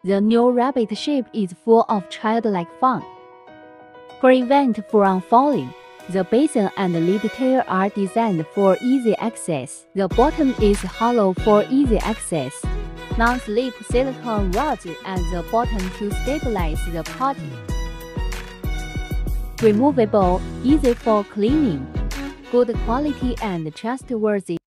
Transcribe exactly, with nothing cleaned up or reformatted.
The new rabbit shape is full of childlike fun. Prevent from falling. The basin and lid tail are designed for easy access. The bottom is hollow for easy access. Non-slip silicone rods at the bottom to stabilize the potty. Removable, easy for cleaning. Good quality and trustworthy.